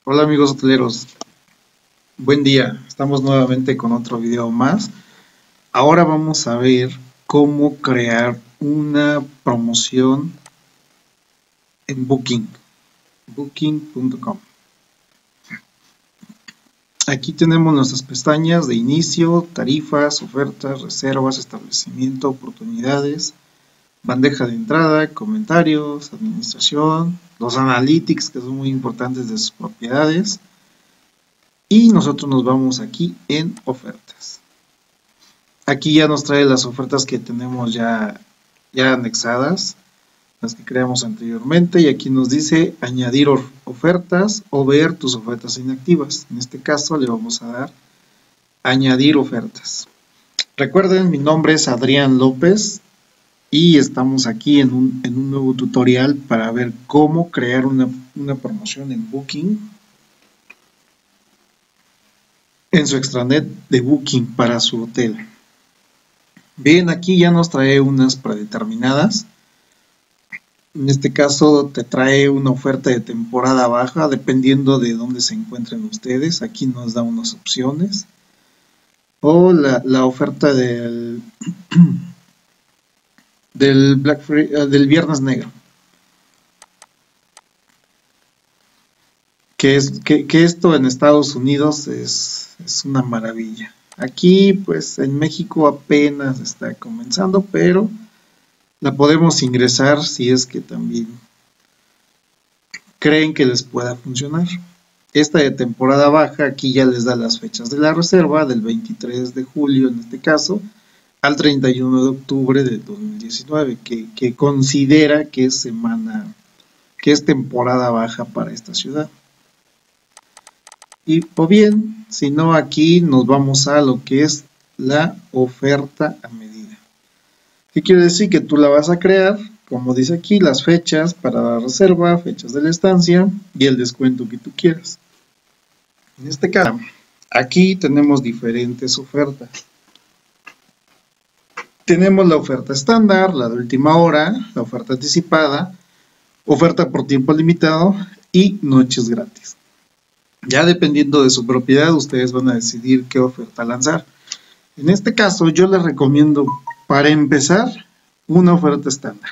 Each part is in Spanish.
Hola amigos hoteleros, buen día, estamos nuevamente con otro video más. Ahora vamos a ver cómo crear una promoción en booking.com. Aquí tenemos nuestras pestañas de inicio, tarifas, ofertas, reservas, establecimiento, oportunidades, bandeja de entrada, comentarios, administración, los analytics que son muy importantes de sus propiedades. Y nosotros nos vamos aquí en ofertas. Aquí ya nos trae las ofertas que tenemos ya anexadas, las que creamos anteriormente, y aquí nos dice añadir ofertas o ver tus ofertas inactivas. En este caso le vamos a dar añadir ofertas. Recuerden, mi nombre es Adrián López y estamos aquí en un nuevo tutorial para ver cómo crear una promoción en Booking, en su extranet de Booking para su hotel. Bien, aquí ya nos trae unas predeterminadas. En este caso te trae una oferta de temporada baja, dependiendo de dónde se encuentren ustedes. Aquí nos da unas opciones. O la oferta del del Viernes Negro. Que esto en Estados Unidos es una maravilla. Aquí pues en México apenas está comenzando, pero la podemos ingresar si es que también creen que les pueda funcionar. Esta de temporada baja aquí ya les da las fechas de la reserva, del 23 de julio en este caso al 31 de octubre del 2019, que considera que es temporada baja para esta ciudad. O bien, si no, aquí nos vamos a lo que es la oferta a medida. ¿Qué quiere decir? Que tú la vas a crear, como dice aquí, las fechas para la reserva, fechas de la estancia y el descuento que tú quieras. En este caso, aquí tenemos diferentes ofertas. Tenemos la oferta estándar, la de última hora, la oferta anticipada, oferta por tiempo limitado y noches gratis. Ya dependiendo de su propiedad, ustedes van a decidir qué oferta lanzar. En este caso, yo les recomiendo, para empezar, una oferta estándar,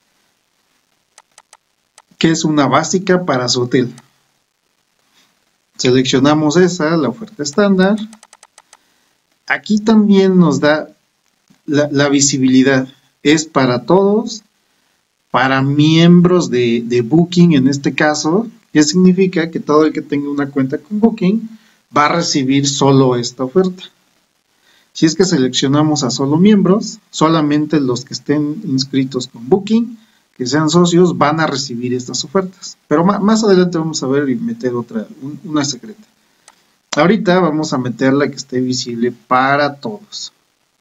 que es una básica para su hotel. Seleccionamos esa, la oferta estándar. Aquí también nos da la visibilidad. Es para todos, para miembros de Booking en este caso. ¿Qué significa? Que todo el que tenga una cuenta con Booking va a recibir solo esta oferta. Si es que seleccionamos a solo miembros, solamente los que estén inscritos con Booking, que sean socios, van a recibir estas ofertas. Pero más adelante vamos a ver y meter una secreta. Ahorita vamos a meter la que esté visible para todos.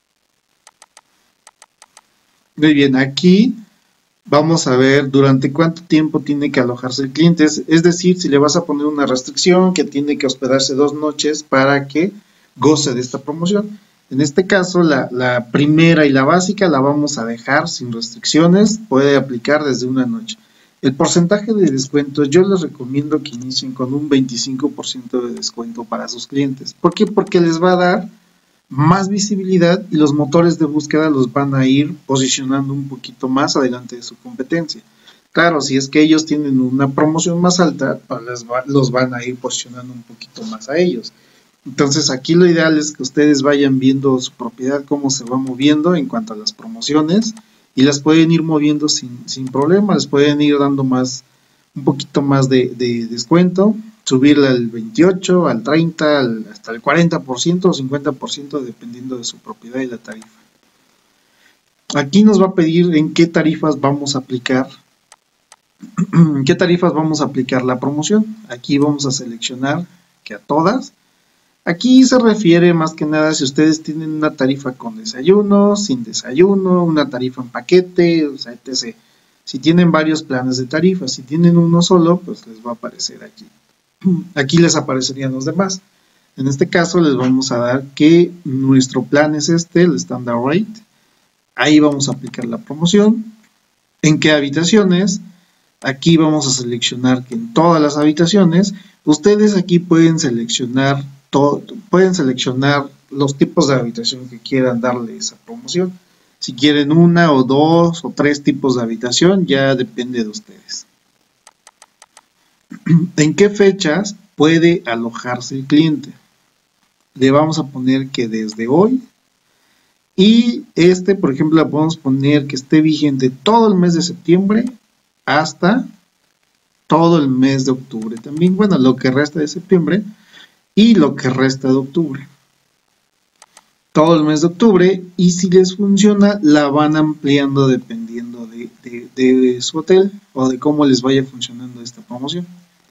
Muy bien, aquí vamos a ver durante cuánto tiempo tiene que alojarse el cliente, es decir, si le vas a poner una restricción que tiene que hospedarse 2 noches para que goce de esta promoción. En este caso, la primera y la básica la vamos a dejar sin restricciones, puede aplicar desde una noche. El porcentaje de descuento, yo les recomiendo que inicien con un 25% de descuento para sus clientes. ¿Por qué? Porque les va a dar más visibilidad y los motores de búsqueda los van a ir posicionando un poquito más adelante de su competencia. Claro, si es que ellos tienen una promoción más alta, pues los van a ir posicionando un poquito más a ellos. Entonces aquí lo ideal es que ustedes vayan viendo su propiedad, cómo se va moviendo en cuanto a las promociones, y las pueden ir moviendo sin problema, les pueden ir dando un poquito más de descuento, subirla al 28, al 30, hasta el 40% o 50% dependiendo de su propiedad y la tarifa. Aquí nos va a pedir en qué tarifas vamos a aplicar la promoción. Aquí vamos a seleccionar que a todas. Aquí se refiere más que nada si ustedes tienen una tarifa con desayuno, sin desayuno, una tarifa en paquete, o sea, etc. Si tienen varios planes de tarifa, si tienen uno solo, pues les va a aparecer aquí. Aquí les aparecerían los demás. En este caso les vamos a dar que nuestro plan es el Standard Rate. Ahí vamos a aplicar la promoción. ¿En qué habitaciones? Aquí vamos a seleccionar que en todas las habitaciones, ustedes aquí pueden seleccionar los tipos de habitación que quieran darle esa promoción. Si quieren una o dos o tres tipos de habitación, ya depende de ustedes. ¿En qué fechas puede alojarse el cliente? Le vamos a poner que desde hoy, y por ejemplo, le podemos poner que esté vigente todo el mes de septiembre hasta todo el mes de octubre también. Bueno, lo que resta de septiembre y lo que resta de octubre. Todo el mes de octubre, y si les funciona, la van ampliando dependiendo de su hotel o de cómo les vaya funcionando esta promoción.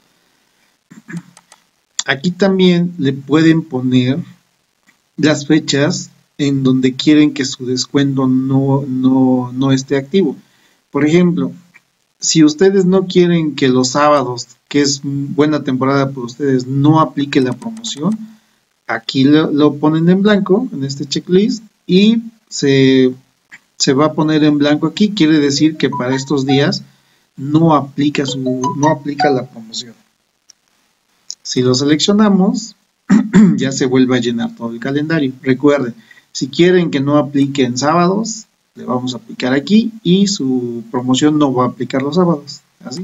Aquí también le pueden poner las fechas en donde quieren que su descuento no esté activo. Por ejemplo, si ustedes no quieren que los sábados, que es buena temporada para ustedes, no aplique la promoción, aquí lo ponen en blanco en este checklist y se va a poner en blanco aquí. Quiere decir que para estos días no aplica la promoción. Si lo seleccionamos, ya se vuelve a llenar todo el calendario. Recuerden, si quieren que no aplique en sábados, le vamos a aplicar aquí y su promoción no va a aplicar los sábados.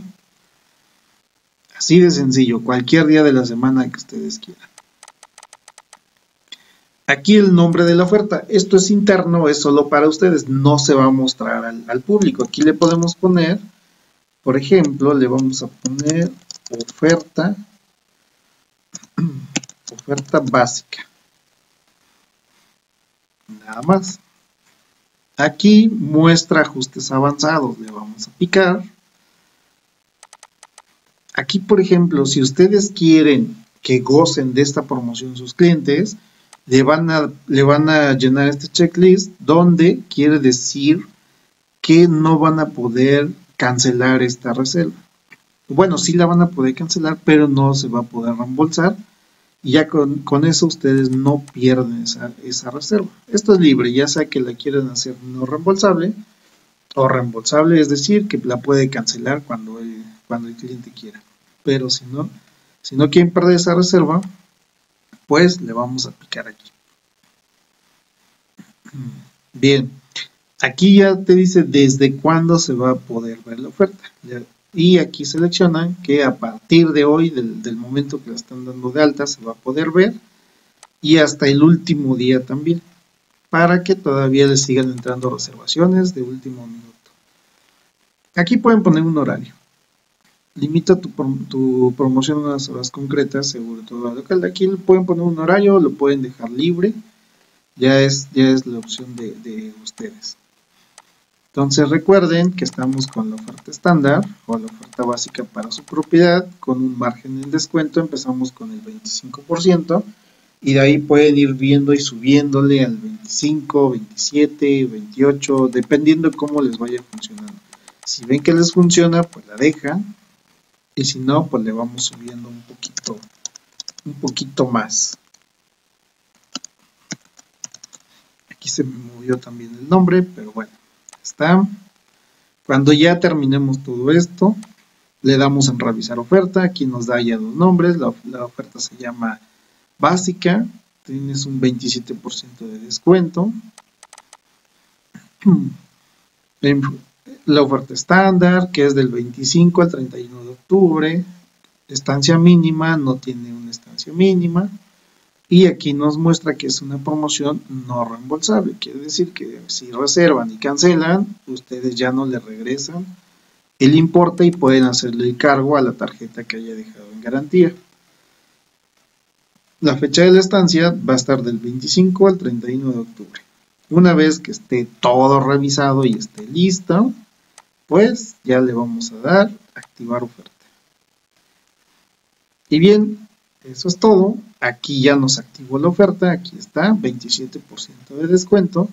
Así de sencillo, cualquier día de la semana que ustedes quieran. Aquí el nombre de la oferta, esto es interno, es solo para ustedes, no se va a mostrar al público. Aquí le podemos poner, por ejemplo, le vamos a poner oferta básica. Nada más. Aquí muestra ajustes avanzados, le vamos a picar. Aquí, por ejemplo, si ustedes quieren que gocen de esta promoción sus clientes, le van a llenar este checklist donde quiere decir que no van a poder cancelar esta reserva. Bueno, sí la van a poder cancelar, pero no se va a poder reembolsar. Y ya con eso ustedes no pierden esa reserva. Esto es libre, ya sea que la quieran hacer no reembolsable o reembolsable, es decir, que la puede cancelar cuando el cliente quiera. Pero si no quieren perder esa reserva, pues le vamos a picar aquí. Bien, aquí ya te dice desde cuándo se va a poder ver la oferta. Y aquí seleccionan que a partir de hoy, del momento que la están dando de alta, se va a poder ver, y hasta el último día también, para que todavía les sigan entrando reservaciones de último minuto. Aquí pueden poner un horario. Limita tu promoción a unas horas concretas, seguro todo local. Aquí pueden poner un horario, lo pueden dejar libre, ya es la opción de ustedes. Entonces recuerden que estamos con la oferta estándar o la oferta básica para su propiedad con un margen en descuento. Empezamos con el 25% y de ahí pueden ir viendo y subiéndole al 25, 27, 28, dependiendo de cómo les vaya funcionando. Si ven que les funciona, pues la dejan, y si no, pues le vamos subiendo un poquito más. Aquí se me movió también el nombre, pero bueno. Está. Cuando ya terminemos todo esto, le damos en revisar oferta. Aquí nos da ya los nombres. La oferta se llama básica. Tienes un 27% de descuento. La oferta estándar, que es del 25 al 31 de octubre. Estancia mínima, no tiene una estancia mínima. Y aquí nos muestra que es una promoción no reembolsable. Quiere decir que si reservan y cancelan, ustedes ya no le regresan el importe y pueden hacerle el cargo a la tarjeta que haya dejado en garantía. La fecha de la estancia va a estar del 25 al 31 de octubre. Una vez que esté todo revisado y esté listo, pues ya le vamos a dar activar oferta. Y bien, eso es todo. Aquí ya nos activó la oferta. Aquí está, 27% de descuento.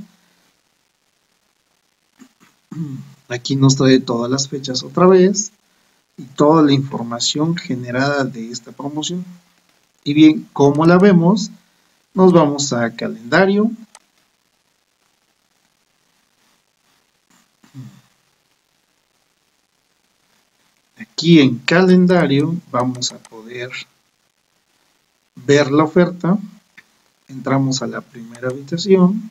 Aquí nos trae todas las fechas otra vez y toda la información generada de esta promoción. Y bien, como la vemos, nos vamos a calendario. Aquí en calendario vamos a poder ver la oferta. Entramos a la primera habitación.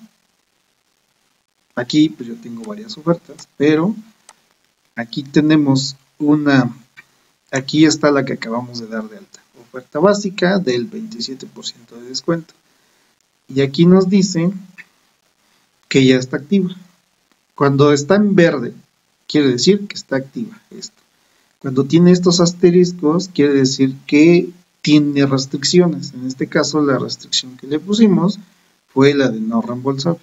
Aquí pues yo tengo varias ofertas, pero aquí tenemos una, aquí está la que acabamos de dar de alta. Oferta básica del 27% de descuento. Y aquí nos dice que ya está activa. Cuando está en verde, quiere decir que está activa esto. Cuando tiene estos asteriscos, quiere decir que tiene restricciones. En este caso, la restricción que le pusimos fue la de no reembolsable.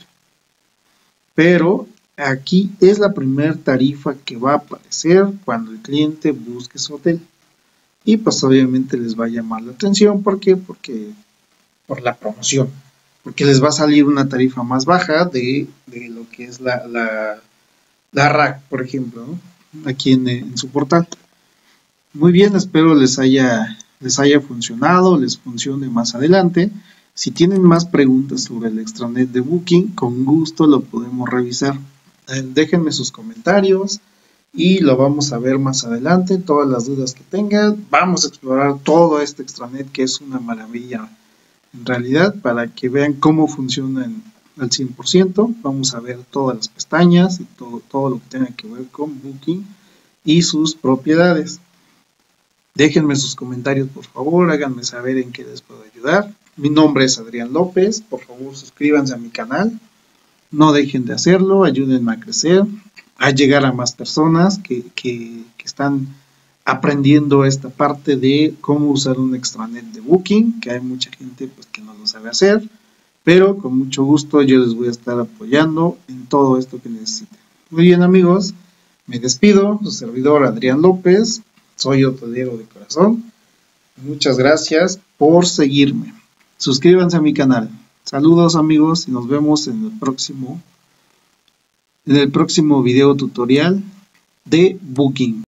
Pero aquí es la primera tarifa que va a aparecer cuando el cliente busque su hotel. Y pues obviamente les va a llamar la atención. ¿Por qué? Porque por la promoción. Porque les va a salir una tarifa más baja de lo que es la rack, por ejemplo, ¿no? Aquí en su portal. Muy bien, espero les haya funcionado, les funcione más adelante. Si tienen más preguntas sobre el extranet de Booking, con gusto lo podemos revisar. Déjenme sus comentarios y lo vamos a ver más adelante. Todas las dudas que tengan, vamos a explorar todo este extranet que es una maravilla en realidad, para que vean cómo funciona al 100%. Vamos a ver todas las pestañas y todo lo que tenga que ver con Booking y sus propiedades. Déjenme sus comentarios, por favor, háganme saber en qué les puedo ayudar. Mi nombre es Adrián López, por favor suscríbanse a mi canal, no dejen de hacerlo, ayúdenme a crecer, a llegar a más personas que están aprendiendo esta parte de cómo usar un extranet de Booking, que hay mucha gente pues, que no lo sabe hacer, pero con mucho gusto yo les voy a estar apoyando en todo esto que necesiten. Muy bien amigos, me despido, su servidor Adrián López, soy hotelero de corazón. Muchas gracias por seguirme. Suscríbanse a mi canal. Saludos amigos y nos vemos en el próximo video tutorial de Booking.